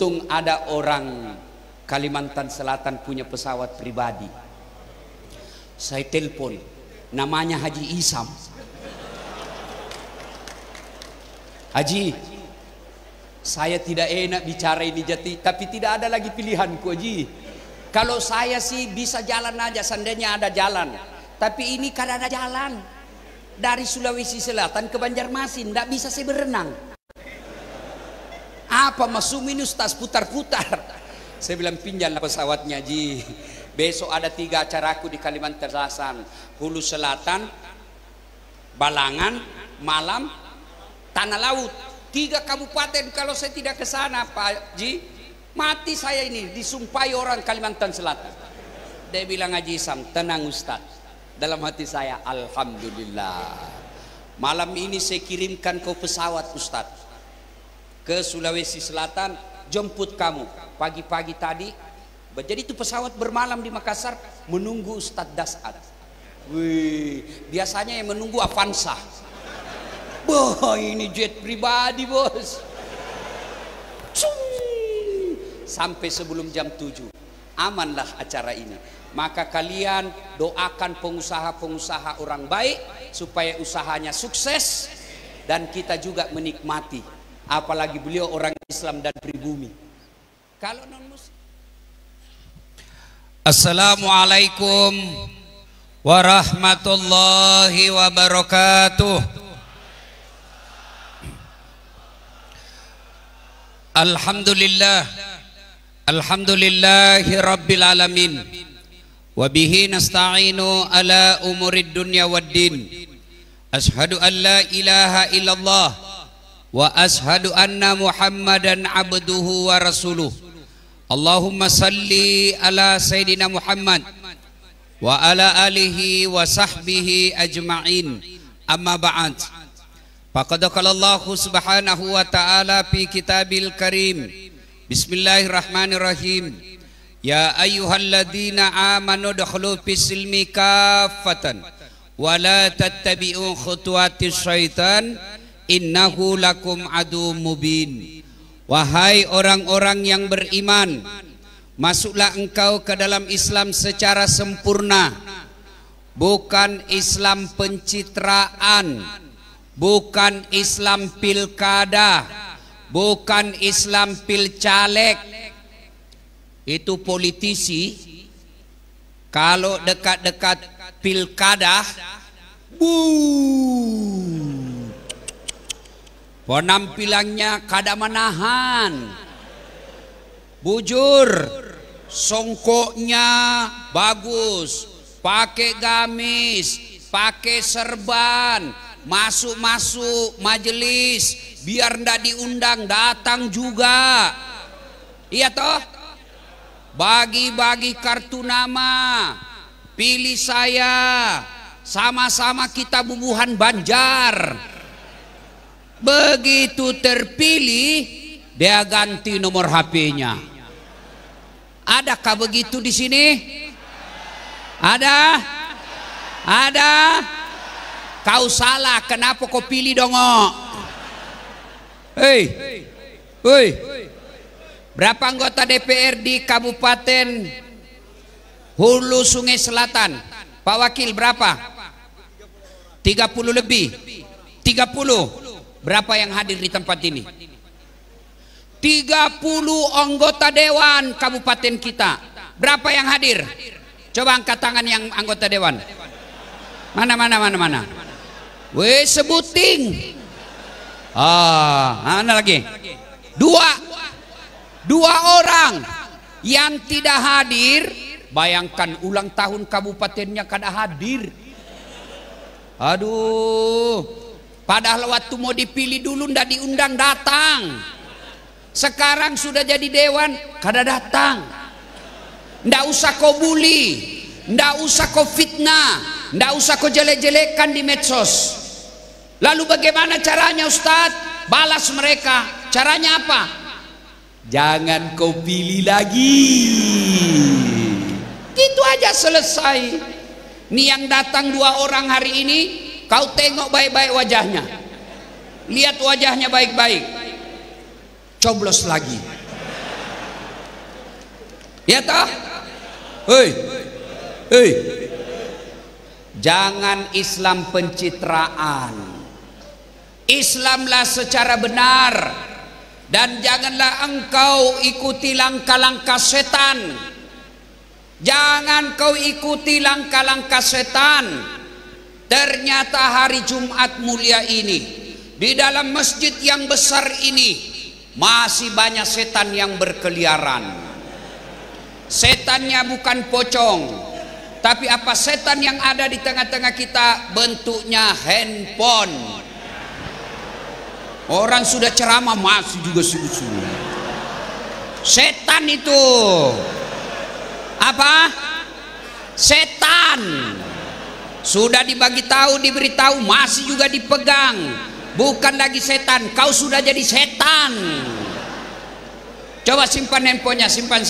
Untung ada orang Kalimantan Selatan punya pesawat pribadi. Saya telepon, namanya Haji Isam. Haji, saya tidak enak bicara ini Jati, tapi tidak ada lagi pilihanku Haji. Kalau saya sih bisa jalan aja, seandainya ada jalan. Tapi ini kan ada jalan dari Sulawesi Selatan ke Banjarmasin, tidak bisa saya berenang. Apa masuk ini Ustaz putar-putar? Saya bilang pinjamlah pesawatnya Ji. Besok ada 3 acaraku di Kalimantan Selatan, Hulu Selatan, Balangan, Malam, Tanah Laut. 3 kabupaten. Kalau saya tidak ke sana Pak Ji, mati saya ini, disumpahi orang Kalimantan Selatan. Dia bilang Haji Isam, tenang Ustaz. Dalam hati saya, alhamdulillah. Malam ini saya kirimkan kau pesawat Ustaz ke Sulawesi Selatan, jemput kamu pagi-pagi tadi. Jadi itu pesawat bermalam di Makassar menunggu Ustaz Das'ad. Wih, biasanya yang menunggu Avanza. Wah, ini jet pribadi bos. Sampai sebelum jam 7 amanlah acara ini. Maka kalian doakan pengusaha-pengusaha orang baik supaya usahanya sukses dan kita juga menikmati. Apalagi beliau orang Islam dan pribumi. Kalau non muslim. Assalamualaikum warahmatullahi wabarakatuh. Alhamdulillah, alhamdulillahi rabbil alamin. Wabihi nasta'inu ala umurid dunya waddin. Ashhadu an la ilaha illallah wa ashhadu anna Muhammadan abduhu wa rasuluh. Allahumma salli ala Sayyidina Muhammad wa ala alihi wa sahbihi ajma'in. Amma ba'd. Faqad qala Allah subhanahu wa ta'ala fi kitabil karim. Bismillahirrahmanirrahim. Ya ayyuhalladzina amanu dakhulu fis silmi kaffatan wa la tattabi'u khutuwatis syaitan innahu lakum adu mubin. Wahai orang-orang yang beriman, masuklah engkau ke dalam Islam secara sempurna, bukan Islam pencitraan, bukan Islam pilkada, bukan Islam pilcaleg. Itu politisi kalau dekat-dekat pilkada, penampilannya kada menahan, bujur, songkoknya bagus, pakai gamis, pakai serban, masuk-masuk majelis, biar ndak diundang datang juga. Iya toh? Bagi-bagi kartu nama, pilih saya, sama-sama kita bubuhan Banjar. Begitu terpilih, dia ganti nomor HP-nya. Adakah begitu di sini? Ada? Ada? Kau salah, kenapa kau pilih dongo? Hei, hei, berapa anggota DPR di Kabupaten Hulu Sungai Selatan? Pak Wakil berapa? 30 lebih. 30. Berapa yang hadir di tempat ini? 30 anggota dewan kabupaten kita. Berapa yang hadir? Coba angkat tangan yang anggota dewan. Mana? Weh, sebuting. Mana lagi? Dua orang yang tidak hadir. Bayangkan ulang tahun kabupatennya kada hadir. Aduh, padahal waktu mau dipilih dulu ndak diundang datang. Sekarang sudah jadi dewan kada datang. Ndak usah kau bully, ndak usah kau fitnah, ndak usah kau jelek-jelekan di medsos. Lalu bagaimana caranya Ustadz? Balas mereka. Caranya apa? Jangan kau pilih lagi. Gitu aja selesai. Nih yang datang 2 orang hari ini, kau tengok baik-baik wajahnya. Lihat wajahnya baik-baik. Coblos lagi. Ya toh? Hei, hei. Jangan Islam pencitraan. Islamlah secara benar. Dan janganlah engkau ikuti langkah-langkah setan. Jangan kau ikuti langkah-langkah setan. Ternyata hari Jumat mulia ini, di dalam masjid yang besar ini, masih banyak setan yang berkeliaran. Setannya bukan pocong, tapi apa setan yang ada di tengah-tengah kita bentuknya handphone. Orang sudah ceramah masih juga sibuk-sibuk. Setan itu apa? Setan. Sudah dibagi tahu, diberitahu, masih juga dipegang. Bukan lagi setan, kau sudah jadi setan. Coba simpan handphonenya, simpan.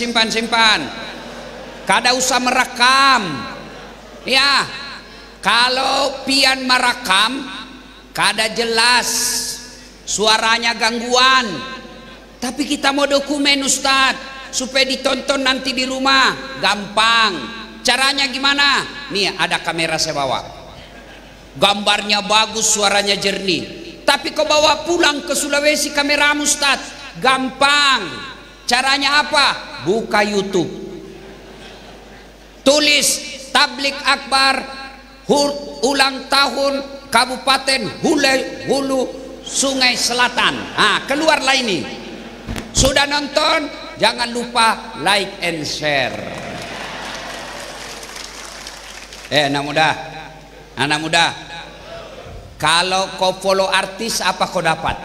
Kada usah merekam. Ya, kalau pian merekam, kada jelas, suaranya gangguan. Tapi kita mau dokumen Ustadz, supaya ditonton nanti di rumah, gampang. Caranya gimana? Nih ada kamera saya bawa, gambarnya bagus, suaranya jernih. Tapi kau bawa pulang ke Sulawesi kameramu Ustadz, gampang. Caranya apa? Buka YouTube, tulis Tablik Akbar ulang tahun Kabupaten Hulu Sungai Selatan. Nah, keluarlah ini. Sudah nonton? Jangan lupa like and share. Anak muda, kalau kau follow artis apa kau dapat?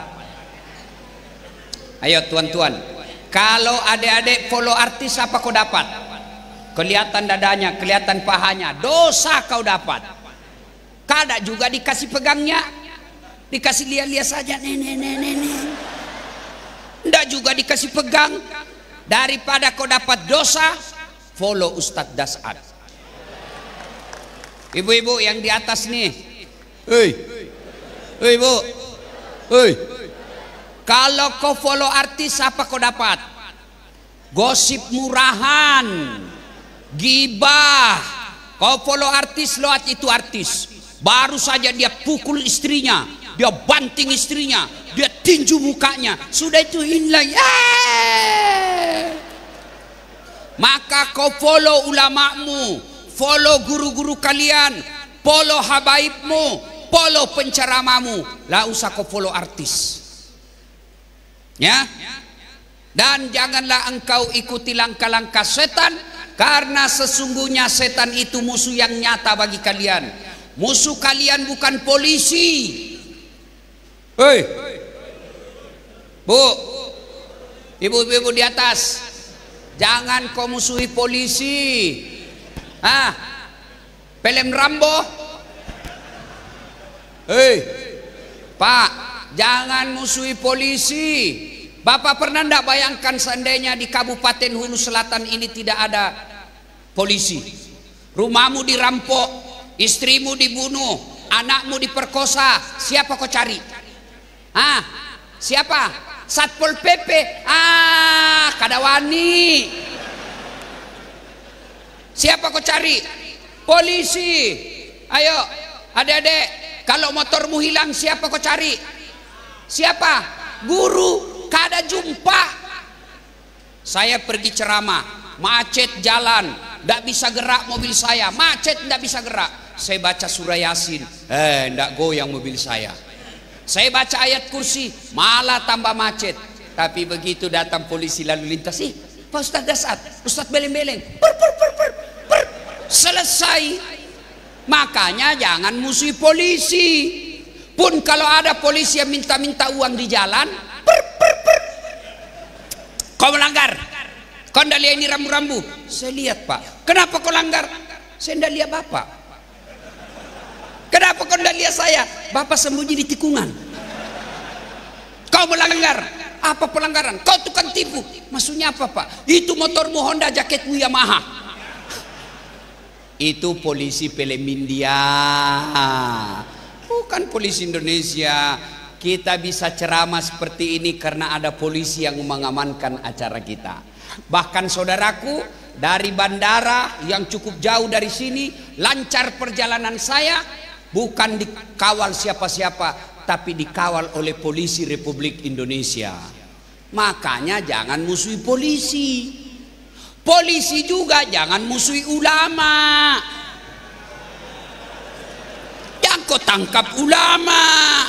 Ayo tuan-tuan, kalau adik-adik follow artis apa kau dapat? Kelihatan dadanya, kelihatan pahanya, dosa kau dapat. Kada juga dikasih pegangnya, dikasih lihat-lihat saja, nenek. Ndak juga dikasih pegang. Daripada kau dapat dosa, follow Ustadz Dasad. Ibu-ibu yang di atas nih, hei ibu, hei. Kalau kau follow artis apa kau dapat? Gosip murahan, gibah. Kau follow artis, lewat itu artis, baru saja dia pukul istrinya, dia banting istrinya, dia tinju mukanya, sudah itu inlay. Maka kau follow ulamamu, follow guru-guru kalian, follow habaibmu, follow penceramamu. Lah usah kau follow artis. Ya. Dan janganlah engkau ikuti langkah-langkah setan, karena sesungguhnya setan itu musuh yang nyata bagi kalian. Musuh kalian bukan polisi. Hei, Bu, ibu-ibu di atas, jangan kau musuhi polisi. Film Rambo. Hei, Pak, jangan musuhi polisi. Bapak pernah ndak bayangkan seandainya di Kabupaten Hulu Selatan ini tidak ada polisi? Rumahmu dirampok, istrimu dibunuh, anakmu diperkosa, siapa kau cari? Siapa? Satpol PP. Kada wani. Siapa kau cari? Polisi. Ayo, adik-adik, kalau motormu hilang siapa kau cari? Siapa? Guru. Kada jumpa. Saya pergi ceramah, macet jalan, ndak bisa gerak mobil saya, macet ndak bisa gerak. Saya baca surah Yasin, ndak goyang mobil saya. Saya baca ayat kursi, malah tambah macet. Tapi begitu datang polisi lalu lintas, Pak Ustadz Dasad, Ustadz beleng-beleng, selesai. Makanya jangan musuhi polisi. Pun kalau ada polisi yang minta-minta uang di jalan, kau melanggar. Kau ndak lihat ini rambu-rambu? Saya lihat Pak. Kenapa kau langgar? Saya ndak lihat Bapak. Kenapa kau ndak lihat saya? Bapak sembunyi di tikungan. Kau melanggar. Apa pelanggaran? Kau tukang tipu. Maksudnya apa Pak? Itu motormu Honda, jaketmu Yamaha. Itu polisi film India, bukan polisi Indonesia. kita bisa ceramah seperti ini karena ada polisi yang mengamankan acara kita. Bahkan saudaraku, dari bandara yang cukup jauh dari sini, lancar perjalanan saya, bukan dikawal siapa-siapa, tapi dikawal oleh polisi Republik Indonesia. Makanya jangan musuhi polisi. Polisi juga jangan musuhi ulama. Jangan kau tangkap ulama.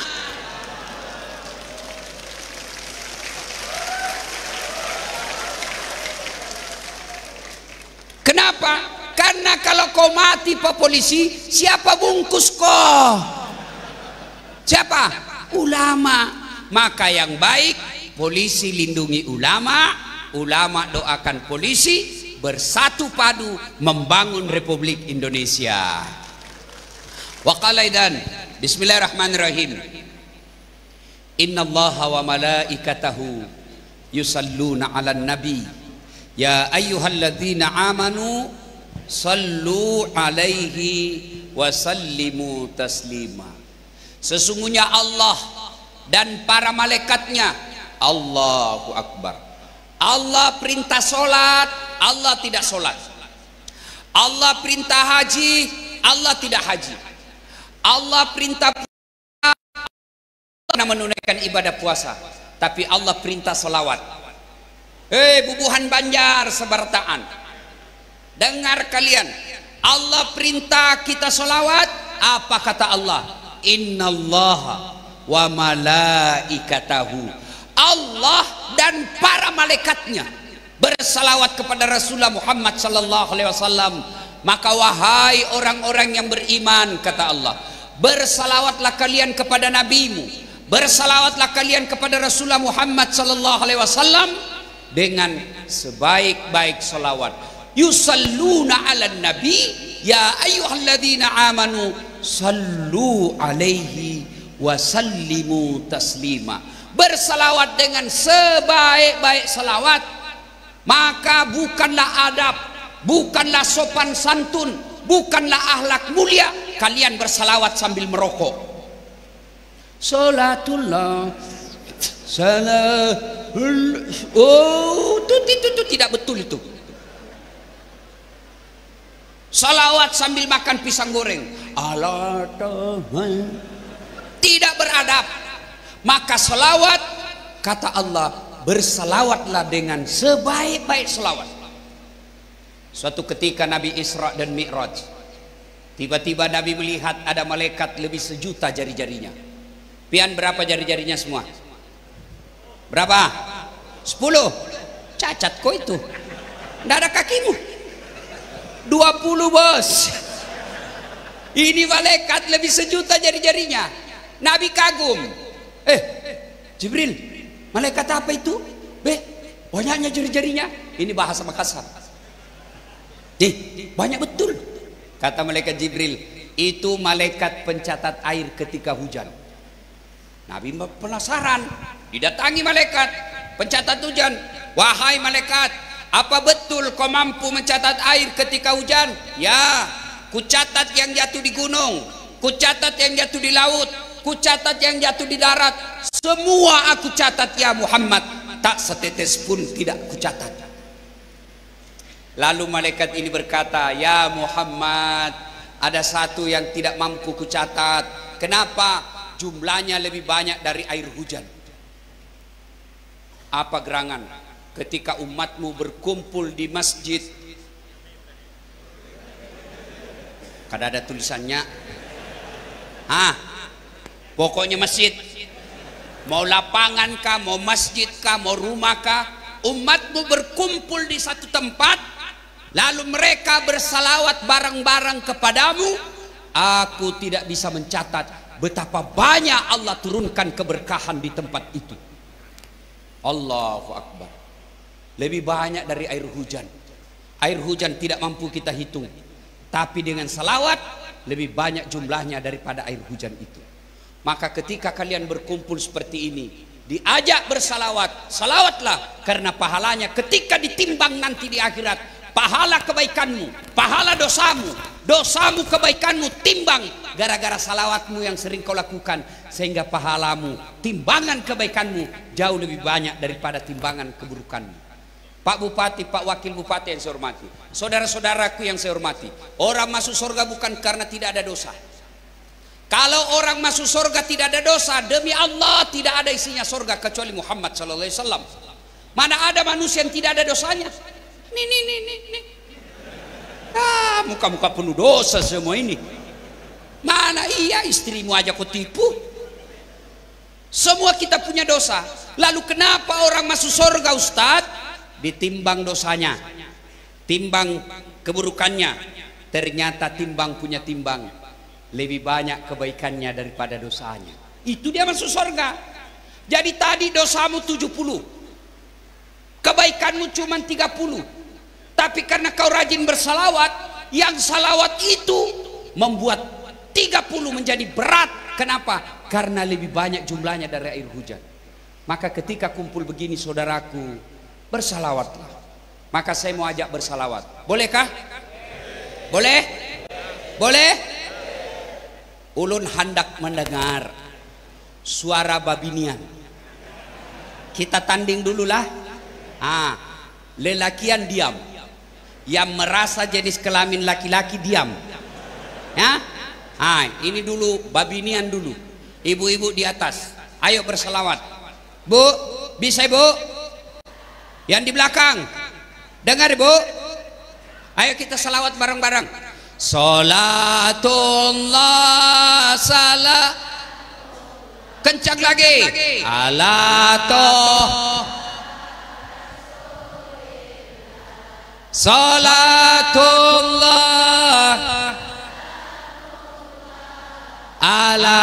Kenapa? Karena kalau kau mati Pak Polisi, siapa bungkus kau? Siapa? Ulama. Maka yang baik, polisi lindungi ulama, ulama doakan polisi, bersatu padu membangun Republik Indonesia. Wa qala idzan, bismillahirrahmanirrahim. Innallaha wa malaikatahu yusalluna 'alan nabi. Ya ayyuhalladzina amanu sallu 'alaihi wa sallimu taslima. Sesungguhnya Allah dan para malaikatnya, Allahu Akbar. Allah perintah solat, Allah tidak solat. Allah perintah haji, Allah tidak haji. Allah perintah menunaikan ibadah puasa, tapi Allah perintah selawat. Bubuhan Banjar Sebartaan, dengar kalian, Allah perintah kita selawat. Apa kata Allah? Innallaha wa malaikatahu, Allah dan para malaikatnya bersalawat kepada Rasulullah Muhammad sallallahu alaihi wasallam. Maka wahai orang-orang yang beriman, kata Allah, bersalawatlah kalian kepada nabimu, bersalawatlah kalian kepada Rasulullah Muhammad sallallahu alaihi wasallam dengan sebaik-baik salawat. Yusalluna 'alan nabi ya ayyuhalladzina amanu sallu 'alaihi wa sallimu taslima. Bersalawat dengan sebaik-baik salawat, maka bukanlah adab, bukanlah sopan santun, bukanlah akhlak mulia kalian bersalawat sambil merokok. Salatullah salam. Oh, itu tidak betul itu. Salawat sambil makan pisang goreng, Allah tidak beradab. Maka salawat, kata Allah, bersalawatlah dengan sebaik-baik salawat. Suatu ketika Nabi Isra dan Mi'raj, tiba-tiba Nabi melihat ada malaikat lebih 1.000.000 jari-jarinya. Pian berapa jari-jarinya semua? Berapa? 10. Cacat kok itu, nggak ada kakimu. 20 bos. Ini malaikat lebih 1.000.000 jari-jarinya. Nabi kagum. Jibril, malaikat apa itu? Banyaknya jari-jarinya. Ini bahasa Makassar. Banyak betul. Kata malaikat Jibril, itu malaikat pencatat air ketika hujan. Nabi penasaran, didatangi malaikat pencatat hujan. Wahai malaikat, apa betul kau mampu mencatat air ketika hujan? Ya, kucatat yang jatuh di gunung, kucatat yang jatuh di laut, kucatat yang jatuh di darat. Semua aku catat ya Muhammad, tak setetes pun tidak kucatat. Lalu malaikat ini berkata, ya Muhammad, ada satu yang tidak mampu kucatat. Kenapa? Jumlahnya lebih banyak dari air hujan. Apa gerangan? Ketika umatmu berkumpul di masjid, kada ada tulisannya. Pokoknya masjid, mau lapangan kah, mau masjid kah, mau rumah kah, umatmu berkumpul di satu tempat, lalu mereka bersalawat bareng-bareng kepadamu. Aku tidak bisa mencatat betapa banyak Allah turunkan keberkahan di tempat itu. Allahu Akbar. Lebih banyak dari air hujan. Air hujan tidak mampu kita hitung, tapi dengan salawat lebih banyak jumlahnya daripada air hujan itu. Maka ketika kalian berkumpul seperti ini, diajak bersalawat, salawatlah, karena pahalanya ketika ditimbang nanti di akhirat, pahala kebaikanmu, pahala dosamu, dosamu kebaikanmu timbang gara-gara salawatmu yang sering kau lakukan, sehingga pahalamu, timbangan kebaikanmu jauh lebih banyak daripada timbangan keburukanmu. Pak Bupati, Pak Wakil Bupati yang saya hormati, saudara-saudaraku yang saya hormati, orang masuk surga bukan karena tidak ada dosa. Kalau orang masuk surga tidak ada dosa, demi Allah tidak ada isinya surga kecuali Muhammad sallallahu alaihi wasallam. Mana ada manusia yang tidak ada dosanya? Nih. Muka-muka penuh dosa semua ini. Mana iya, istrimu aja kau tipu. Semua kita punya dosa. Lalu kenapa orang masuk surga, Ustaz? Ditimbang dosanya, timbang keburukannya. Ternyata timbang punya timbang lebih banyak kebaikannya daripada dosanya. Itu dia masuk surga. Jadi tadi dosamu 70, kebaikanmu cuma 30. Tapi karena kau rajin bersalawat, yang salawat itu membuat 30 menjadi berat. Kenapa? Karena lebih banyak jumlahnya dari air hujan. Maka ketika kumpul begini saudaraku, bersalawatlah. Maka saya mau ajak bersalawat. Bolehkah? Boleh? Boleh? Ulun hendak mendengar suara babinian. Kita tanding dululah. Lelakian diam. Yang merasa jenis kelamin laki-laki diam. Ya? Ini dulu babinian dulu. Ibu-ibu di atas. Ayo bersalawat. Bu, bisa Bu? Yang di belakang, dengar Bu. Ayo kita salawat bareng-bareng. Salatullah salam. Kencang lagi. Ala toh. Salatullah ala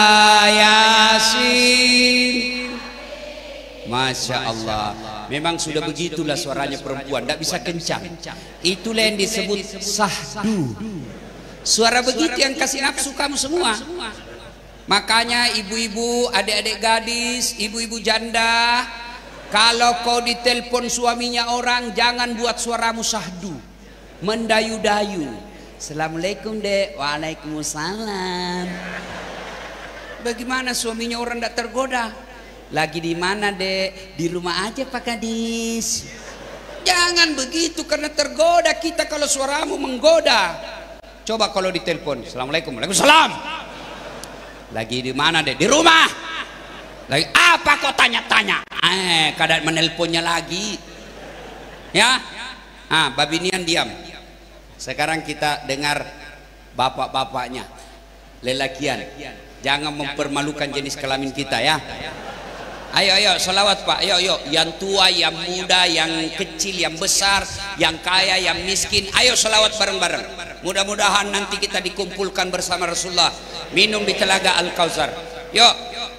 Yasin. Masya Allah. Memang sudah begitulah suaranya perempuan, tidak bisa kencang. Itulah yang disebut sahdu. Suara begitu yang kasih nafsu kamu semua. Makanya ibu-ibu, adik-adik gadis, ibu-ibu janda, kalau kau ditelepon suaminya orang, jangan buat suaramu sahdu, mendayu-dayu. Assalamualaikum Dek. Waalaikumsalam. Bagaimana suaminya orang tidak tergoda? Lagi di mana Dek? Di rumah aja Pak Kadis. Jangan begitu karena tergoda kita kalau suaramu menggoda. Coba kalau ditelepon, Assalamualaikum. Waalaikumsalam. Lagi di mana Dek? Di rumah. Lagi apa kok tanya-tanya? Kadang menelponnya lagi. Ya. Babinian diam. Sekarang kita dengar bapak-bapaknya. Lelakian. Jangan mempermalukan jenis kelamin kita ya. Ayo salawat Pak. Ayo yang tua, yang muda, yang kecil, yang besar, yang kaya, yang miskin. Ayo salawat bareng-bareng. Mudah-mudahan nanti kita dikumpulkan bersama Rasulullah minum di telaga Al-Kautsar. Yuk.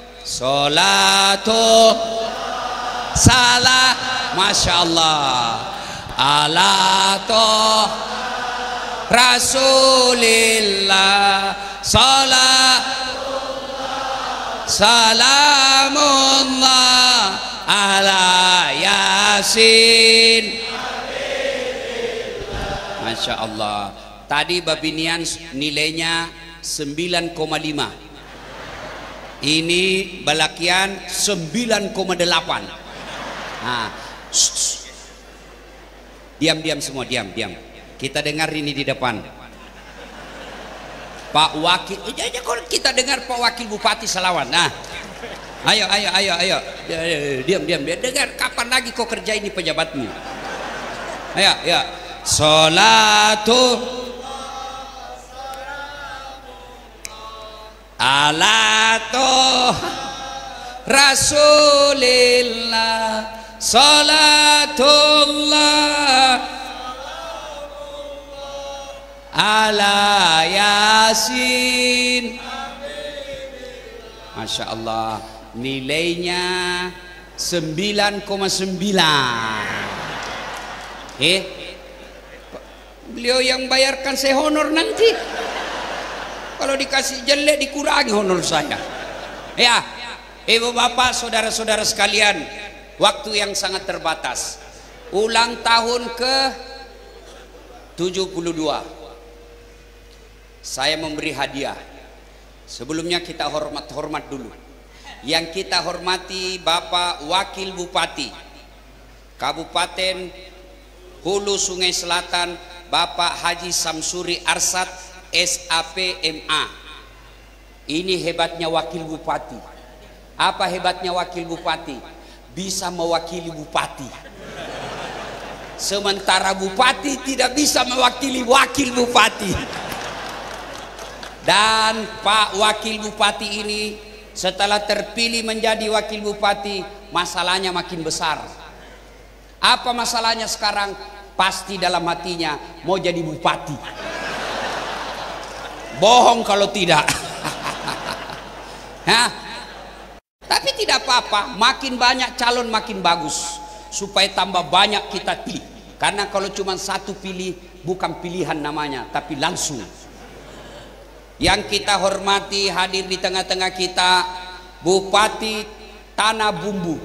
Salatu salam. Masya Allah. Ala toh Rasulillah. Salamullah ala Yasin. Masya Allah. Tadi babinian nilainya 9,5. Ini balakian 9,8. Diam semua, diam. Kita dengar ini di depan. Pak Wakil, kita dengar Pak Wakil Bupati salawat. Nah, ayo. Diam. Dengar, kapan lagi kau kerja ini pejabatmu? Ayo. Salatu ala toh Rasulillah. Salatullah ala Yasin. Masya Allah. Nilainya 9,9. Beliau yang bayarkan saya honor nanti. Kalau dikasih jelek dikurangi honor saya. Ya, ibu bapak, saudara-saudara sekalian, waktu yang sangat terbatas. Ulang tahun ke 72. Saya memberi hadiah. Sebelumnya kita hormat dulu. Yang kita hormati Bapak Wakil Bupati Kabupaten Hulu Sungai Selatan, Bapak Haji Samsuri Arsad SAP MA. Ini hebatnya wakil bupati. Apa hebatnya wakil bupati? Bisa mewakili bupati. Sementara bupati tidak bisa mewakili wakil bupati. Dan Pak Wakil Bupati ini setelah terpilih menjadi wakil bupati, masalahnya makin besar. Apa masalahnya sekarang? Pasti dalam hatinya mau jadi bupati. Bohong kalau tidak. Hah? Tapi tidak apa-apa, makin banyak calon makin bagus, supaya tambah banyak kita pilih. Karena kalau cuma satu pilih, bukan pilihan namanya, tapi langsung. Yang kita hormati hadir di tengah-tengah kita Bupati Tanah Bumbu.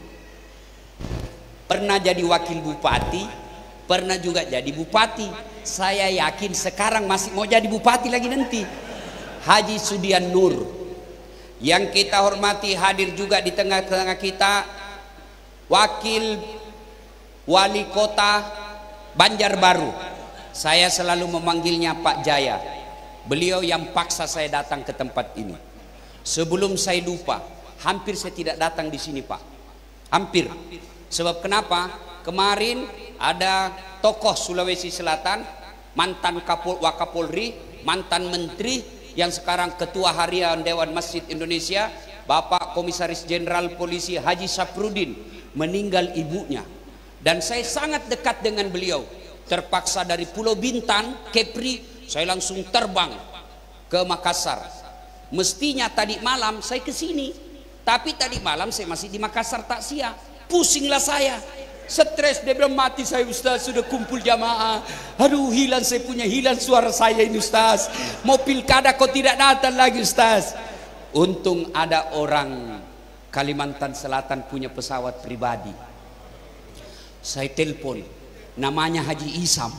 Pernah jadi wakil bupati, pernah juga jadi bupati. Saya yakin sekarang masih mau jadi bupati lagi nanti. Haji Sudian Nur. Yang kita hormati hadir juga di tengah-tengah kita Wakil Wali Kota Banjarbaru. Saya selalu memanggilnya Pak Jaya. Beliau yang paksa saya datang ke tempat ini. Sebelum saya lupa, hampir saya tidak datang di sini, Pak. Hampir. Sebab kenapa? Kemarin ada tokoh Sulawesi Selatan, mantan Wakapolri, mantan menteri, yang sekarang Ketua Harian Dewan Masjid Indonesia, Bapak Komisaris Jenderal Polisi Haji Saprudin, meninggal ibunya. Dan saya sangat dekat dengan beliau. Terpaksa dari Pulau Bintan, Kepri, saya langsung terbang ke Makassar. Mestinya tadi malam saya ke sini, tapi tadi malam saya masih di Makassar takziah. Pusinglah saya, stres. Dia bilang, mati saya Ustaz, sudah kumpul jamaah. Aduh, hilang saya punya, hilang suara saya ini Ustaz. Mau pilkada kok tidak datang lagi Ustaz. Untung ada orang Kalimantan Selatan punya pesawat pribadi. Saya telepon, namanya Haji Isam.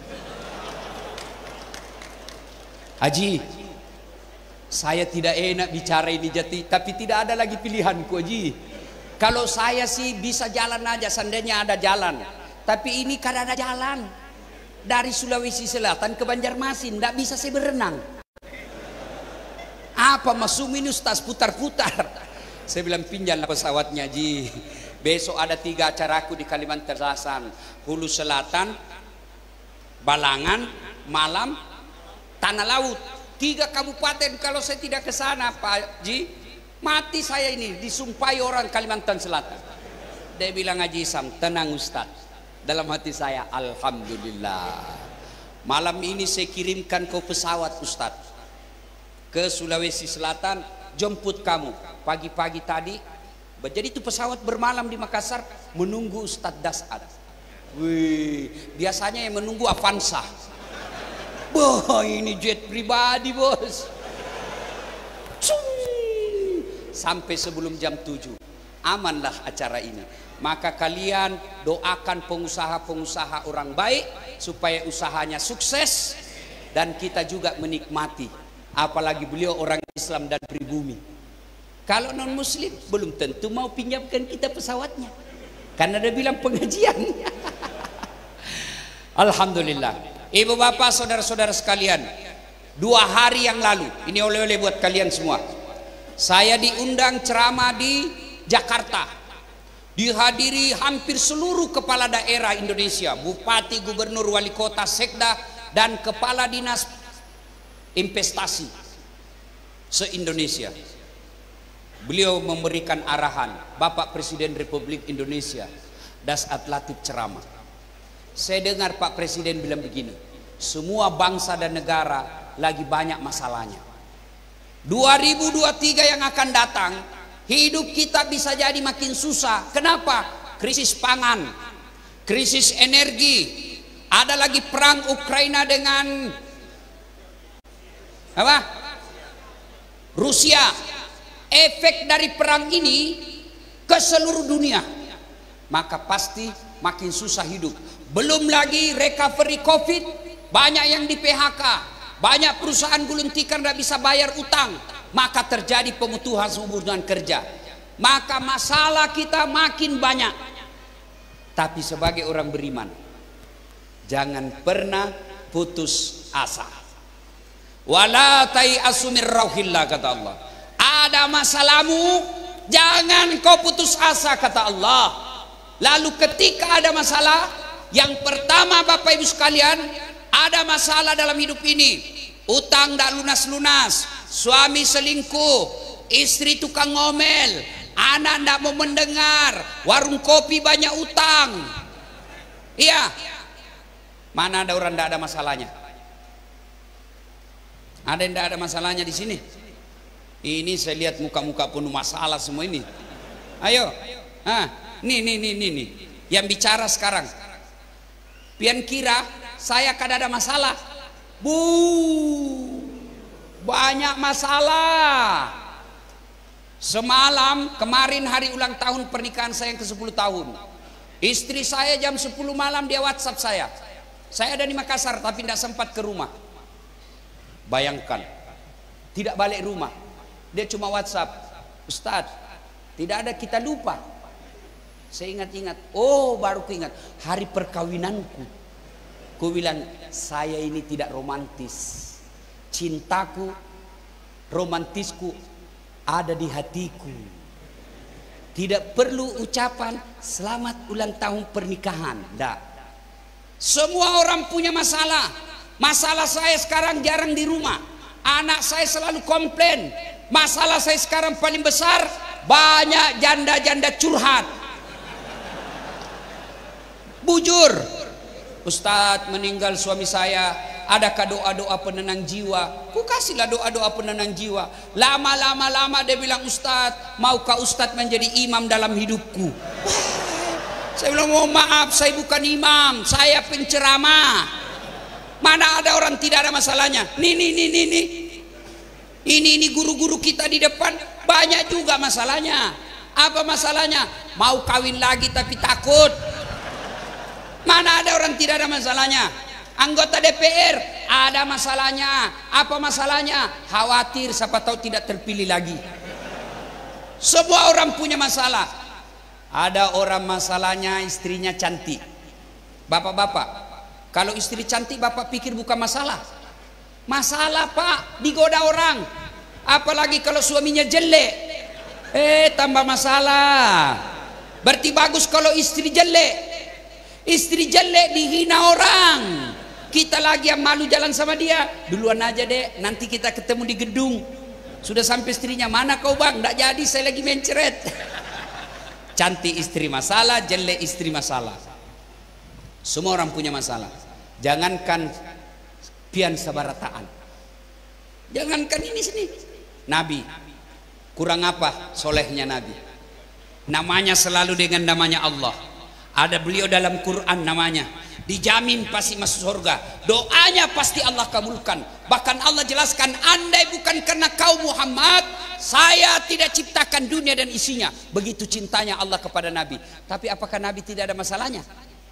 Haji, saya tidak enak bicara ini Jati, tapi tidak ada lagi pilihanku Haji. Kalau saya sih bisa jalan aja, seandainya ada jalan. Tapi ini kan ada jalan dari Sulawesi Selatan ke Banjarmasin, tidak bisa saya berenang. Apa masuk ini Ustaz, putar-putar. Saya bilang, pinjamlah pesawatnya Haji. Besok ada 3 acaraku di Kalimantan Selatan, Hulu Selatan, Balangan, Malam, Tanah Laut. 3 kabupaten. Kalau saya tidak ke sana Pak Haji, mati saya ini, disumpahi orang Kalimantan Selatan. Dia bilang, Haji Isam, tenang Ustaz. Dalam hati saya, alhamdulillah. Malam ini saya kirimkan kau pesawat Ustaz ke Sulawesi Selatan, jemput kamu pagi-pagi tadi. Jadi itu pesawat bermalam di Makassar menunggu Ustadz Dasad. Wih, biasanya yang menunggu Avanza. Wah, ini jet pribadi bos. Sampai sebelum jam 7 amanlah acara ini. Maka kalian doakan pengusaha-pengusaha orang baik supaya usahanya sukses, dan kita juga menikmati. Apalagi beliau orang Islam dan pribumi. Kalau non muslim belum tentu mau pinjamkan kita pesawatnya, karena dia bilang pengajian. Alhamdulillah. Ibu bapak saudara-saudara sekalian, 2 hari yang lalu, ini oleh-oleh buat kalian semua, saya diundang ceramah di Jakarta. Dihadiri hampir seluruh kepala daerah Indonesia, bupati, gubernur, wali kota, sekda, dan kepala dinas investasi se-Indonesia. Beliau memberikan arahan, Bapak Presiden Republik Indonesia Dasat Latif ceramah. Saya dengar Pak Presiden bilang begini, semua bangsa dan negara lagi banyak masalahnya. 2023 yang akan datang, hidup kita bisa jadi makin susah. Kenapa? Krisis pangan, krisis energi, ada lagi perang Ukraina dengan apa? Rusia. Efek dari perang ini ke seluruh dunia, maka pasti makin susah hidup. Belum lagi recovery COVID, banyak yang di PHK, banyak perusahaan gulung tikar tidak bisa bayar utang, maka terjadi pemutusan hubungan kerja, maka masalah kita makin banyak. Tapi sebagai orang beriman, jangan pernah putus asa. Wala tai'asu min rauhillah, kata Allah. Ada masalahmu, jangan kau putus asa, kata Allah. Lalu ketika ada masalah, yang pertama Bapak Ibu sekalian, ada masalah dalam hidup ini, utang tak lunas-lunas, suami selingkuh, istri tukang ngomel, anak tidak mau mendengar, warung kopi banyak utang. Iya, mana ada orang tidak ada masalahnya? Ada yang tidak ada masalahnya di sini? Ini saya lihat muka-muka penuh masalah semua ini. Ayo, nih, yang bicara sekarang. Pian kira saya kada ada masalah? Banyak masalah. Semalam kemarin hari ulang tahun pernikahan saya yang ke-10 tahun. Istri saya jam 10 malam dia WhatsApp saya. Saya ada di Makassar tapi tidak sempat ke rumah. Bayangkan, tidak balik rumah. Dia cuma WhatsApp, Ustadz, tidak ada, kita lupa. Saya ingat-ingat, oh baru keingat hari perkawinanku. Ku bilang, saya ini tidak romantis. Cintaku, romantisku ada di hatiku. Tidak perlu ucapan selamat ulang tahun pernikahan. Tidak. Semua orang punya masalah. Masalah saya sekarang jarang di rumah. Anak saya selalu komplain. Masalah saya sekarang paling besar, banyak janda-janda curhat. Bujur, Ustadz meninggal suami saya, adakah doa-doa penenang jiwa? Ku kasihlah doa-doa penenang jiwa. Lama-lama dia bilang, Ustadz, maukah Ustadz menjadi imam dalam hidupku? Saya bilang, mohon maaf, saya bukan imam, saya penceramah. Mana ada orang tidak ada masalahnya? Ini guru-guru kita di depan banyak juga masalahnya. Apa masalahnya? Mau kawin lagi tapi takut. Mana ada orang tidak ada masalahnya? Anggota DPR ada masalahnya. Apa masalahnya? Khawatir siapa tahu tidak terpilih lagi. Semua orang punya masalah. Ada orang masalahnya istrinya cantik. Bapak-bapak, kalau istri cantik bapak pikir bukan masalah. Masalah pak, digoda orang. Apalagi kalau suaminya jelek, tambah masalah. Berarti bagus kalau istri jelek. Istri jelek dihina orang. Kita lagi yang malu jalan sama dia, duluan aja deh, nanti kita ketemu di gedung. Sudah sampai istrinya, mana kau bang? Nggak jadi, saya lagi mencret. Cantik istri masalah, jelek istri masalah. Semua orang punya masalah. Jangankan pian sabarataan, jangankan ini sini. Nabi kurang apa solehnya Nabi? Namanya selalu dengan namanya Allah. Ada beliau dalam Quran namanya, dijamin pasti masuk surga. Doanya pasti Allah kabulkan. Bahkan Allah jelaskan, andai bukan karena kau Muhammad, saya tidak ciptakan dunia dan isinya. Begitu cintanya Allah kepada Nabi. Tapi apakah Nabi tidak ada masalahnya?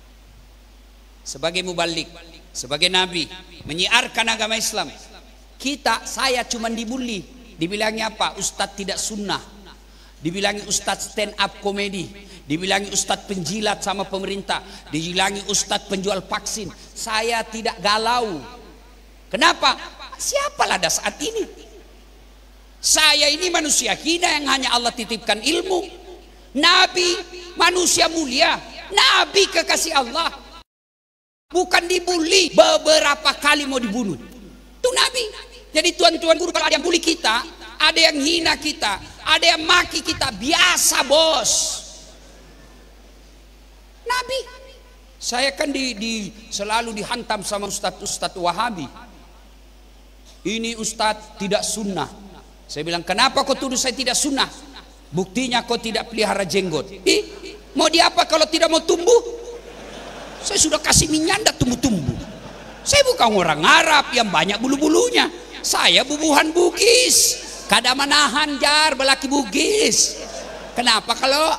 Sebagai mubalik, sebagai Nabi menyiarkan agama Islam, saya cuma dibully. Dibilangnya apa? Ustadz tidak sunnah. Dibilangi ustadz stand up komedi. Dibilangi ustadz penjilat sama pemerintah. Dibilangi ustadz penjual vaksin. Saya tidak galau. Kenapa? Siapalah dah saat ini. Saya ini manusia hina yang hanya Allah titipkan ilmu. Nabi manusia mulia, Nabi kekasih Allah, bukan dibully. Beberapa kali mau dibunuh. Itu Nabi. Jadi tuan-tuan guru, kalau ada yang bully kita, ada yang hina kita, ada yang maki kita, biasa bos. Nabi. Saya kan selalu dihantam sama ustadz Wahabi. Ini ustadz tidak sunnah. Saya bilang, kenapa kau tuduh saya tidak sunnah? Buktinya kau tidak pelihara jenggot. Mau diapa kalau tidak mau tumbuh? Saya sudah kasih minyak tumbuh-tumbuh. Saya bukan orang Arab yang banyak bulu-bulunya. Saya bubuhan Bugis. Kada manahan jar belaki Bugis. Kenapa kalau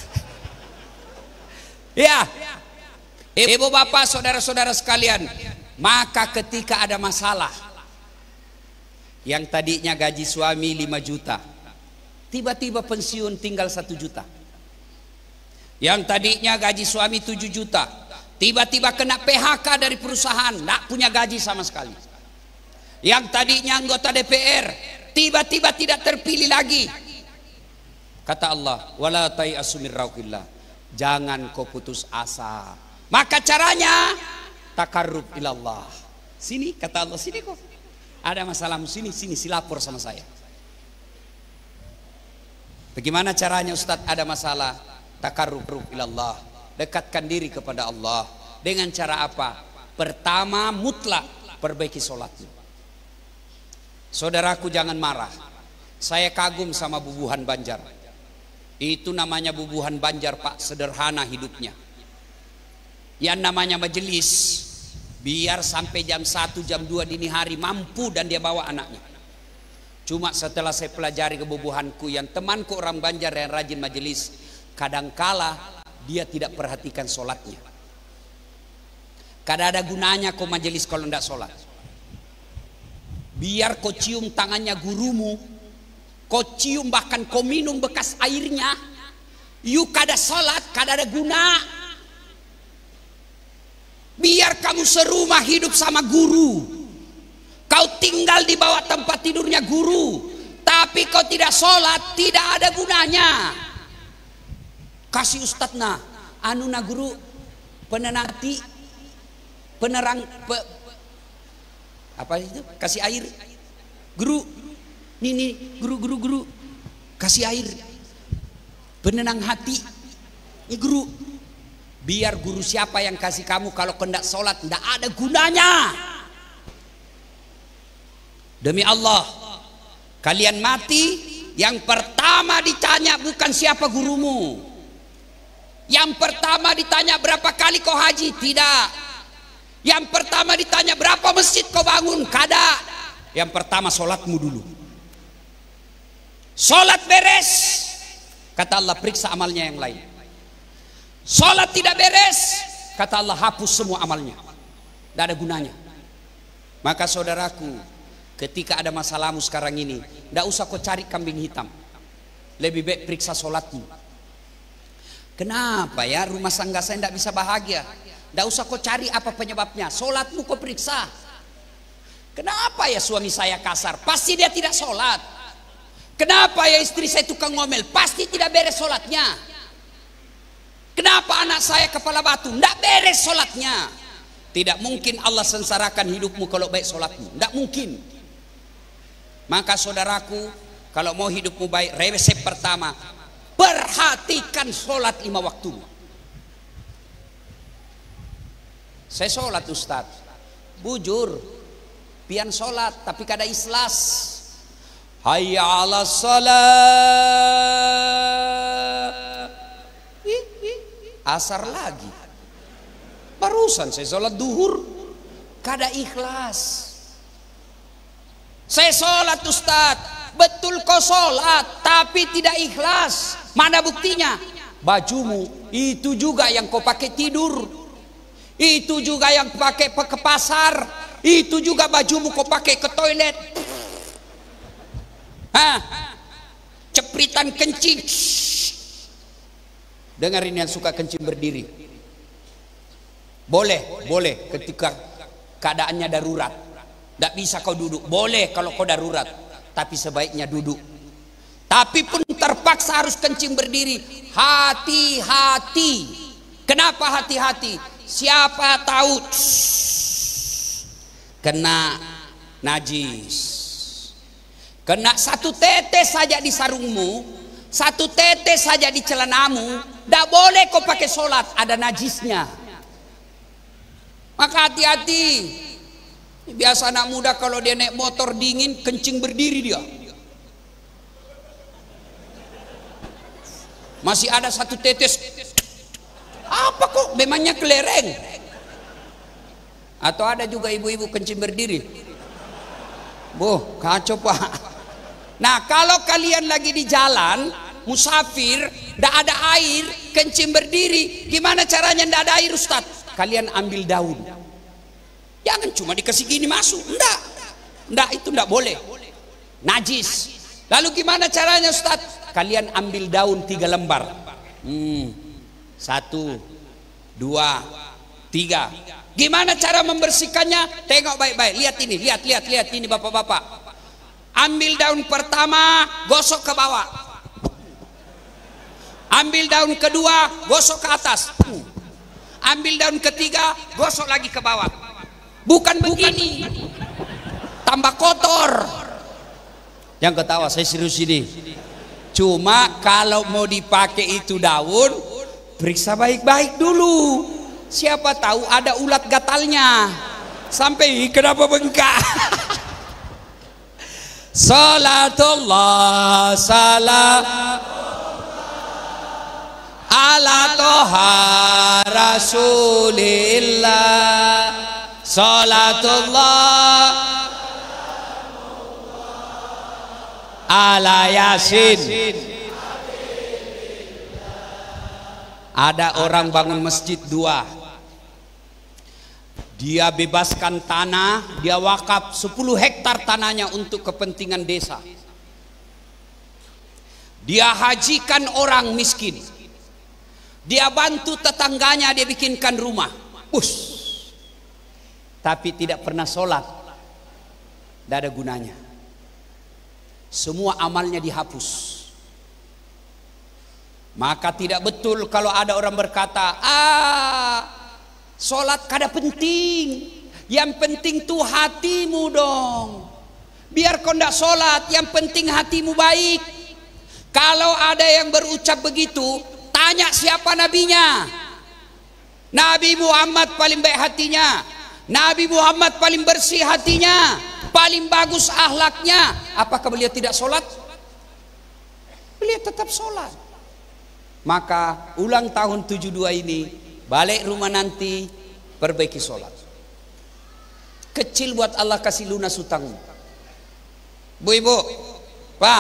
ya, ibu bapak saudara-saudara sekalian, Maka ketika ada masalah, yang tadinya gaji suami 5 juta, tiba-tiba pensiun tinggal 1 juta. Yang tadinya gaji suami 7 juta, tiba-tiba kena PHK dari perusahaan, tidak punya gaji sama sekali. Yang tadinya anggota DPR, tiba-tiba tidak terpilih lagi. Kata Allah, wala tai'asu min rauhillah, jangan kau putus asa. Maka caranya takarrub ilallah. Sini, kata Allah, sini kok. Ada masalahmu, sini, lapor sama saya. Bagaimana caranya Ustaz ada masalah? Takarrub ilallah, dekatkan diri kepada Allah. Dengan cara apa? Pertama, mutlak perbaiki sholatmu. Saudaraku, jangan marah. Saya kagum sama Bubuhan Banjar. Itu namanya Bubuhan Banjar, Pak, sederhana hidupnya. Yang namanya majelis, biar sampai jam 1, jam 2 dini hari mampu, dan dia bawa anaknya. Cuma setelah saya pelajari kebubuhanku, yang temanku orang Banjar yang rajin majelis, kadangkala dia tidak perhatikan sholatnya. Kadang ada gunanya kau majelis kalau tidak sholat. Biar kau cium tangannya gurumu, kau cium bahkan kau minum bekas airnya, yuk kada sholat, kada ada guna. Biar kamu serumah hidup sama guru, kau tinggal di bawah tempat tidurnya guru, tapi kau tidak sholat, tidak ada gunanya. Kasih ustadzna, anuna guru, penenati, penerang, apa itu? Kasih air, guru, ini guru, kasih air, penenang hati, ini guru. Biar guru siapa yang kasih kamu, kalau hendak sholat tidak ada gunanya. Demi Allah, kalian mati, yang pertama ditanya bukan siapa gurumu. Yang pertama ditanya berapa kali kau haji? Tidak. Yang pertama ditanya berapa masjid kau bangun? Kada. Yang pertama sholatmu dulu. Sholat beres, kata Allah, periksa amalnya yang lain. Sholat tidak beres, kata Allah, hapus semua amalnya, tidak ada gunanya. Maka saudaraku, ketika ada masalahmu sekarang ini, tidak usah kau cari kambing hitam, lebih baik periksa sholatmu. Kenapa ya rumah tangga saya tidak bisa bahagia? Tidak usah kau cari apa penyebabnya, sholatmu kau periksa. Kenapa ya suami saya kasar? Pasti dia tidak sholat. Kenapa ya istri saya tukang ngomel? Pasti tidak beres sholatnya. Kenapa anak saya kepala batu? Tidak beres sholatnya. Tidak mungkin Allah sengsarakan hidupmu kalau baik sholatmu, tidak mungkin. Maka saudaraku, kalau mau hidupmu baik, resep pertama, perhatikan sholat 5 waktu. Saya sholat Ustaz, bujur, pian sholat tapi kada ikhlas. Hayya ala salat, asar lagi. Barusan saya sholat duhur, kada ikhlas. Saya sholat Ustaz, betul kau sholat tapi tidak ikhlas. Mana buktinya? Bajumu itu juga yang kau pakai tidur, itu juga yang pakai ke pasar, itu juga bajumu kau pakai ke toilet. Cepritan kencing. Dengarin yang suka kencing berdiri. Boleh ketika keadaannya darurat. Tidak bisa kau duduk. Boleh kalau kau darurat, tapi sebaiknya duduk. Tapi pun terpaksa harus kencing berdiri. Hati-hati. Kenapa hati-hati? Siapa tahu kena najis, kena 1 tetes saja di sarungmu, 1 tetes saja di celanamu, tidak boleh kau pakai sholat, ada najisnya. Maka hati-hati. Biasa anak muda kalau dia naik motor dingin, kencing berdiri dia. Masih ada 1 tetes. Apa kok? Memangnya kelereng? Atau ada juga ibu-ibu kencing berdiri. Kacau Pak. Nah, kalau kalian lagi di jalan, musafir, tidak ada air, kencing berdiri, gimana caranya tidak ada air Ustaz? Kalian ambil daun, Jangan cuma dikasih gini masuk. Enggak, itu enggak boleh. Najis. Lalu gimana caranya Ustaz? Kalian ambil daun 3 lembar. 1, 2, 3. Gimana cara membersihkannya? Tengok baik-baik. Lihat ini, lihat ini bapak-bapak. Ambil daun pertama, gosok ke bawah. Ambil daun kedua, gosok ke atas. Ambil daun ketiga, gosok lagi ke bawah. Bukan begini. Tambah kotor. Jangan ketawa, saya serius ini. Cuma kalau mau dipakai itu daun, periksa baik-baik dulu. Siapa tahu ada ulat gatalnya. Sampai kenapa bengkak? Salatullah salam ala toha rasulillah. Salatullah ala yasin. Ada orang bangun masjid 2. Dia bebaskan tanah, dia wakaf 10 hektar tanahnya untuk kepentingan desa. Dia hajikan orang miskin. Dia bantu tetangganya, dia bikinkan rumah. Tapi tidak pernah sholat. Tidak ada gunanya. Semua amalnya dihapus. Maka tidak betul kalau ada orang berkata, sholat kada penting. Yang penting tuh hatimu dong. Biar kau tidak sholat, yang penting hatimu baik. Kalau ada yang berucap begitu, tanya siapa nabinya. Nabi Muhammad paling baik hatinya. Nabi Muhammad paling bersih hatinya, paling bagus akhlaknya. Apakah beliau tidak sholat? Beliau tetap sholat. Maka ulang tahun 72 ini, balik rumah nanti, perbaiki sholat. Kecil buat Allah, kasih lunas hutangmu. Bu ibu, Pak,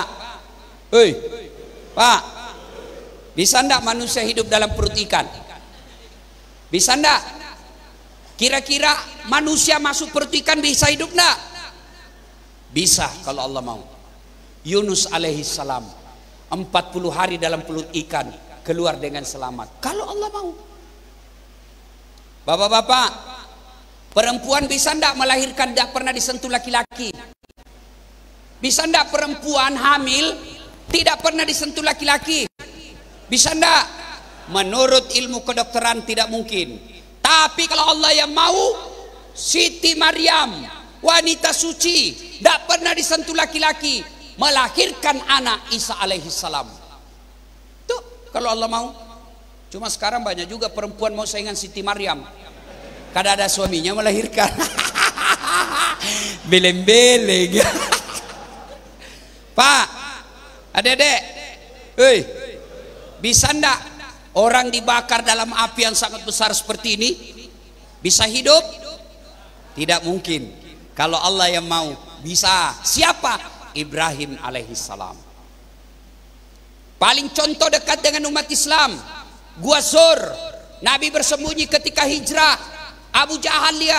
Pak, bisa ndak manusia hidup dalam perut ikan? Bisa ndak? Kira-kira manusia masuk perut ikan bisa hidup ndak? Bisa kalau Allah mau. Yunus alaihi salam 40 hari dalam perut ikan, keluar dengan selamat kalau Allah mau. Bapak-bapak, perempuan bisa ndak melahirkan tidak pernah disentuh laki-laki? Bisa ndak perempuan hamil tidak pernah disentuh laki-laki? Bisa ndak? Menurut ilmu kedokteran tidak mungkin. Tapi kalau Allah yang mau, Siti Maryam, wanita suci, tidak pernah disentuh laki-laki, melahirkan anak Isa alaihi salam. Tuh kalau Allah mau. Cuma sekarang banyak juga perempuan mau saingan Siti Maryam. Kada ada suaminya melahirkan. Beleng-beleng. Pak, adik-adik, bisa ndak orang dibakar dalam api yang sangat besar seperti ini bisa hidup? Tidak mungkin. Kalau Allah yang mau, bisa. Siapa? Ibrahim alaihissalam. Paling contoh dekat dengan umat Islam, Gua Sur. Nabi bersembunyi ketika hijrah. Abu Jahal lihat,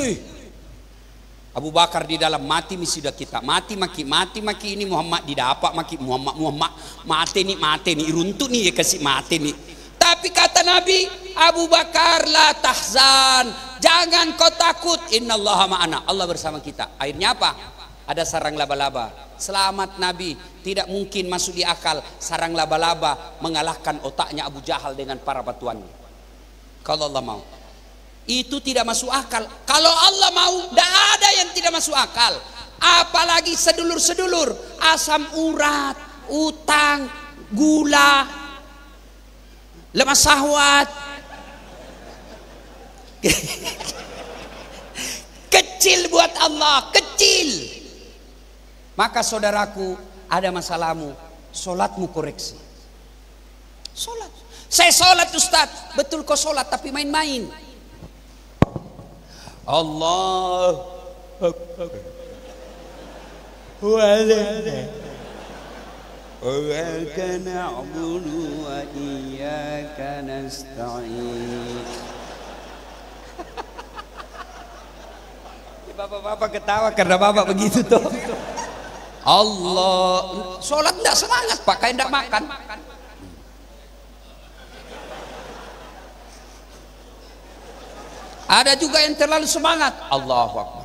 Abu Bakar di dalam, mati sudah kita, mati maki ini Muhammad didapat maki Muhammad mati nih runtuh nih ya kasih mati nih. Tapi kata Nabi, Abu Bakar la tahzan, jangan kau takut, innallaha ma'ana, Allah bersama kita. Akhirnya apa? Ada sarang laba-laba. Selamat Nabi. Tidak mungkin masuk di akal sarang laba-laba mengalahkan otaknya Abu Jahal dengan para batuannya. Kalau Allah mau, itu tidak masuk akal. Kalau Allah mau, tidak ada yang tidak masuk akal. Apalagi sedulur-sedulur, asam urat, utang, gula, lemah syahwat. Kecil buat Allah, kecil. Maka saudaraku, ada masalahmu, solatmu koreksi. Solat. Saya solat Ustaz, betul kau solat tapi main-main. Allah Akbar. Iyyaka na'budu wa iyyaka nasta'in. Bapak-bapak ketawa karena bapak begitu tuh. Allah, sholat enggak semangat pak, kayak enggak makan. Ada juga yang terlalu semangat. Allahu Akbar.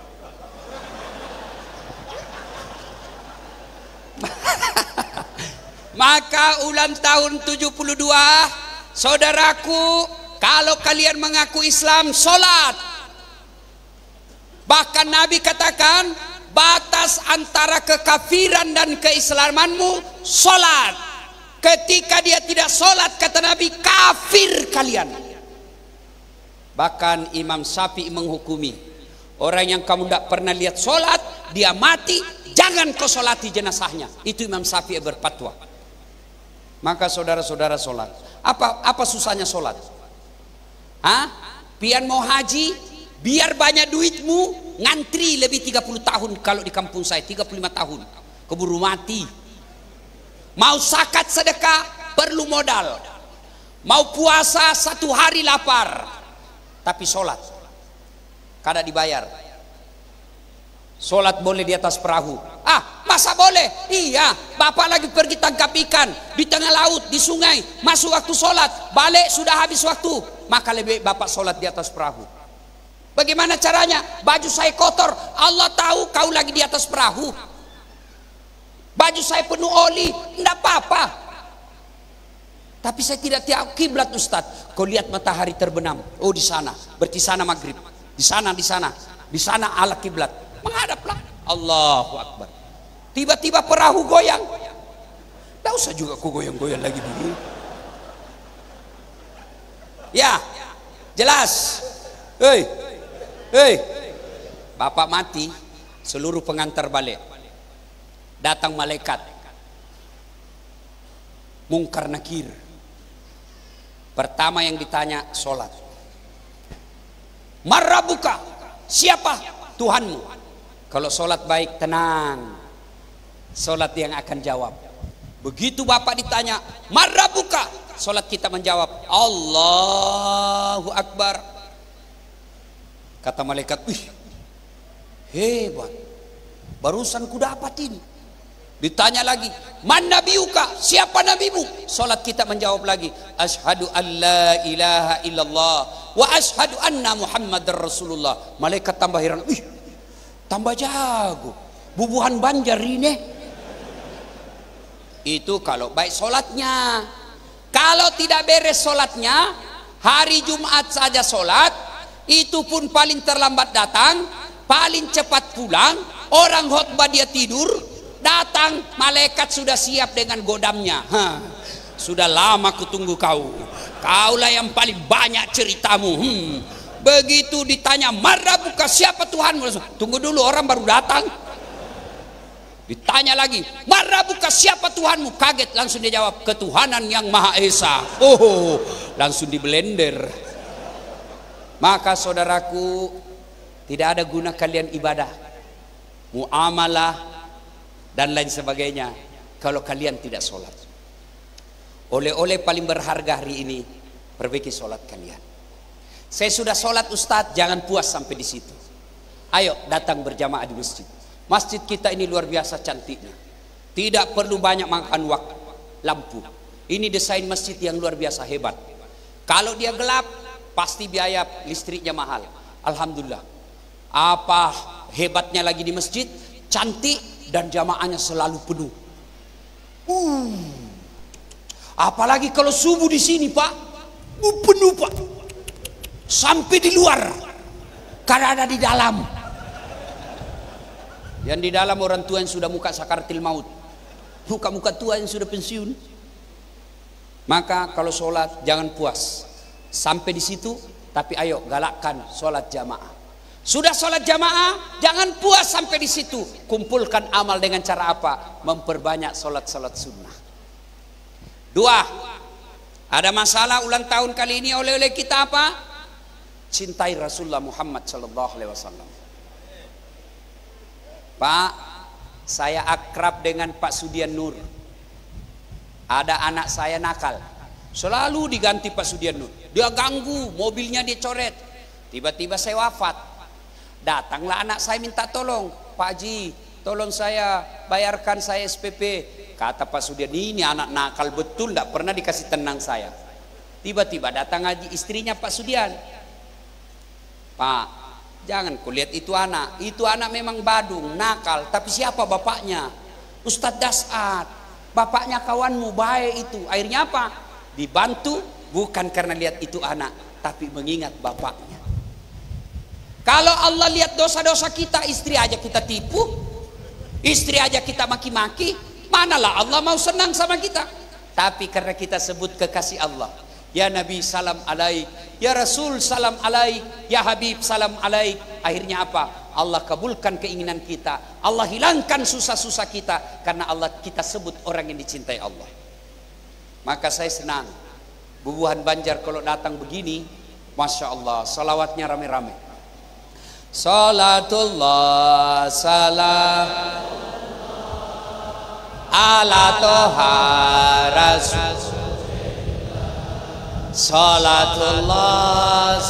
Maka ulang tahun 72, saudaraku, kalau kalian mengaku Islam, sholat. Bahkan Nabi katakan, batas antara kekafiran dan keislamanmu, sholat. Ketika dia tidak sholat, kata Nabi, kafir kalian. Bahkan Imam Syafi'i menghukumi, orang yang kamu tidak pernah lihat sholat, dia mati, jangan kau sholati jenazahnya. Itu Imam Syafi'i berfatwa. Maka saudara-saudara sholat. Apa susahnya sholat? Hah? Pian mau haji, biar banyak duitmu, ngantri lebih 30 tahun. Kalau di kampung saya 35 tahun, keburu mati. Mau zakat sedekah, perlu modal. Mau puasa 1 hari lapar, tapi sholat kada dibayar. Sholat boleh di atas perahu. Ah, masa boleh? Iya, bapak lagi pergi tangkap ikan di tengah laut, di sungai, masuk waktu sholat, balik sudah habis waktu, maka lebih bapak sholat di atas perahu. Bagaimana caranya? Baju saya kotor, Allah tahu kau lagi di atas perahu. Baju saya penuh oli, enggak apa-apa. Tapi saya tidak tahu kiblat Ustaz. Kau lihat matahari terbenam, oh di sana, berarti sana maghrib, di sana ala kiblat. Menghadaplah. Allahu Akbar. Tiba-tiba perahu goyang. Tak usah juga kau goyang-goyang lagi begini. Ya, jelas. Hei, bapak mati, seluruh pengantar balik. Datang malaikat, Mungkar Nakir. Pertama yang ditanya sholat. Marrabuka, siapa Tuhanmu? Kalau sholat baik, tenang, sholat yang akan jawab. Begitu bapak ditanya marrabuka, sholat kita menjawab Allahu Akbar. Kata malaikat, wih hebat, barusan ku dapat ini. Ditanya lagi, man nabiuka, siapa nabimu? Sholat kita menjawab lagi, asyhadu an la ilaha illallah wa asyhadu anna muhammadar rasulullah. Malaikat tambah heran, wih tambah jago, bubuhan Banjar ini. Itu kalau baik sholatnya. Kalau tidak beres sholatnya, hari Jumat saja sholat, itu pun paling terlambat datang, paling cepat pulang. Orang khotbah dia tidur, datang malaikat sudah siap dengan godamnya. Sudah lama kutunggu kau, kaulah yang paling banyak ceritamu. Begitu ditanya marrabuka, siapa Tuhanmu? Tunggu dulu, orang baru datang. Ditanya lagi, marrabuka, siapa Tuhanmu? Kaget, langsung dia jawab, ketuhanan yang Maha Esa. Oh, langsung di blender. Maka saudaraku, tidak ada guna kalian ibadah, muamalah dan lain sebagainya kalau kalian tidak sholat. Oleh-oleh paling berharga hari ini, perbaiki sholat kalian. Saya sudah sholat Ustadz, jangan puas sampai di situ. Ayo datang berjamaah di masjid. Masjid kita ini luar biasa cantiknya. Tidak perlu banyak makan waktu, lampu. Ini desain masjid yang luar biasa hebat. Kalau dia gelap, pasti biaya listriknya mahal. Alhamdulillah. Apa hebatnya lagi di masjid? Cantik dan jamaahnya selalu penuh. Apalagi kalau subuh di sini Pak, penuh Pak. Sampai di luar, karena ada di dalam. Yang di dalam orang tua yang sudah muka sakaratil maut, muka-muka tua yang sudah pensiun. Maka kalau sholat jangan puas sampai di situ, tapi ayo galakkan sholat jamaah. Sudah sholat jamaah, jangan puas sampai di situ. Kumpulkan amal dengan cara apa? Memperbanyak sholat-sholat sunnah. 2. Ada masalah ulang tahun kali ini, oleh-oleh kita apa? Cintai Rasulullah Muhammad sallallahu alaihi wasallam. Pak, saya akrab dengan Pak Sudian Nur. Ada anak saya nakal, selalu diganti Pak Sudian Nur. Dia ganggu, mobilnya dia coret. Tiba-tiba saya wafat. Datanglah anak saya minta tolong, Pak Haji, tolong saya bayarkan saya SPP. Kata Pak Sudian, ini anak nakal betul, tidak pernah dikasih tenang saya. Tiba-tiba datang Haji istrinya Pak Sudian. Pak, jangan kau lihat itu anak memang badung, nakal, tapi siapa bapaknya? Ustadz Dasat, bapaknya kawanmu baik itu. Akhirnya apa? Dibantu bukan karena lihat itu anak, tapi mengingat bapaknya. Kalau Allah lihat dosa-dosa kita, istri aja kita tipu, istri aja kita maki-maki, manalah Allah mau senang sama kita. Tapi karena kita sebut kekasih Allah, ya Nabi salam alaik, ya Rasul salam alaik, ya Habib salam alaik. Akhirnya apa? Allah kabulkan keinginan kita, Allah hilangkan susah-susah kita, karena Allah kita sebut orang yang dicintai Allah. Maka saya senang Bubuhan Banjar kalau datang begini, Masya Allah, salawatnya rame-rame. Salatullah salam ala toha rasul, salatullah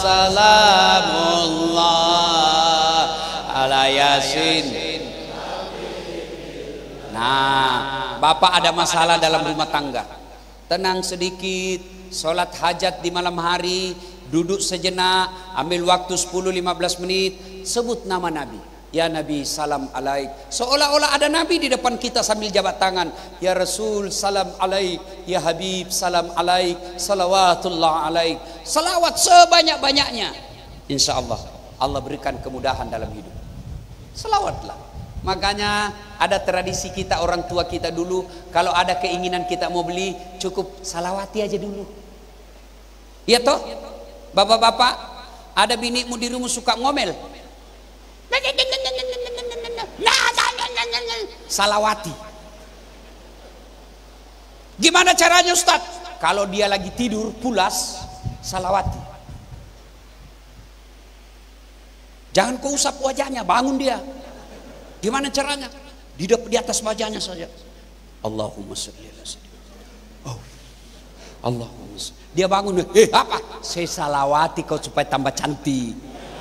salamullah ala yasin. Nah, Bapak ada masalah dalam rumah tangga, tenang sedikit, sholat hajat di malam hari, duduk sejenak, ambil waktu 10-15 menit, sebut nama Nabi. Ya Nabi salam alaik, seolah-olah ada Nabi di depan kita sambil jabat tangan. Ya Rasul salam alaik, ya Habib salam alaik, salawatullah alaik. Salawat sebanyak-banyaknya, insya Allah Allah berikan kemudahan dalam hidup. Salawatlah. Makanya ada tradisi kita, orang tua kita dulu, kalau ada keinginan kita mau beli, cukup salawati aja dulu. Iya toh? Bapak-bapak, ada binimu di rumah suka ngomel, salawati. Gimana caranya Ustaz? Kalau dia lagi tidur pulas, salawati. Jangan kau usap wajahnya, bangun dia. Gimana caranya? Di atas wajahnya saja. Allahumma sholli ala sayyidina. Oh. Allahumma sholli. Dia bangun, apa? Saya salawati kau supaya tambah cantik.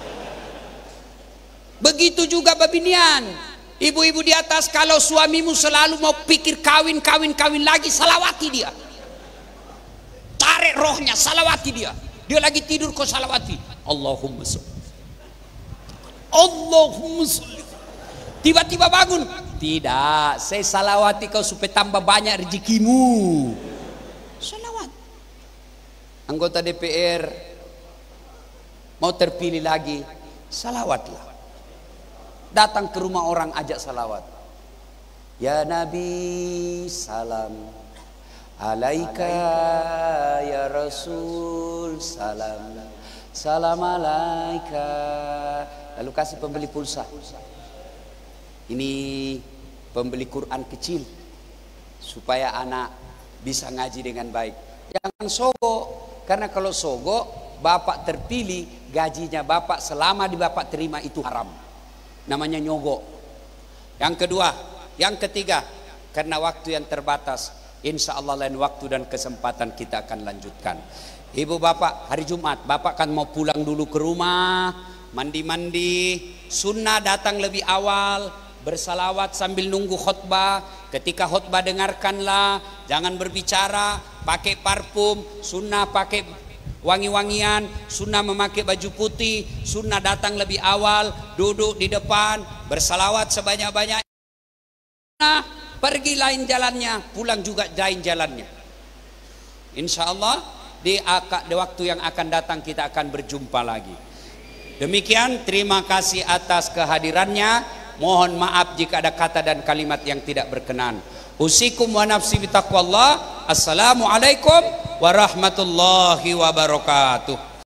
Begitu juga babinian, ibu-ibu di atas, kalau suamimu selalu mau pikir kawin lagi, salawati dia. Tarik rohnya, salawati dia. Dia lagi tidur kau salawati. Allahumma sholli. Allahumma sholli. Tiba-tiba bangun, tidak, saya salawati kau supaya tambah banyak rezekimu. Salawat. Anggota DPR mau terpilih lagi, salawatlah. Datang ke rumah orang, ajak salawat. Ya Nabi salam alaika, ya Rasul salam, salam alaika. Lalu kasih pembeli pulsa. Ini pembeli Quran kecil supaya anak bisa ngaji dengan baik. Jangan sogok, karena kalau sogok bapak terpilih, gajinya bapak selama di bapak terima itu haram, namanya nyogok. Yang kedua, yang ketiga, karena waktu yang terbatas, insya Allah lain waktu dan kesempatan kita akan lanjutkan. Ibu bapak, hari Jumat bapak kan mau pulang dulu ke rumah, mandi-mandi, sunnah datang lebih awal, bersalawat sambil nunggu khutbah. Ketika khutbah dengarkanlah, jangan berbicara, pakai parfum, sunnah pakai wangi-wangian, sunnah memakai baju putih, sunnah datang lebih awal, duduk di depan, bersalawat sebanyak-banyaknya. Nah, pergi lain jalannya, pulang juga lain jalannya. Insya Allah di waktu yang akan datang kita akan berjumpa lagi. Demikian, terima kasih atas kehadirannya. Mohon maaf jika ada kata dan kalimat yang tidak berkenan. Usikum wa nafsi bitaqwallah. Assalamualaikum warahmatullahi wabarakatuh.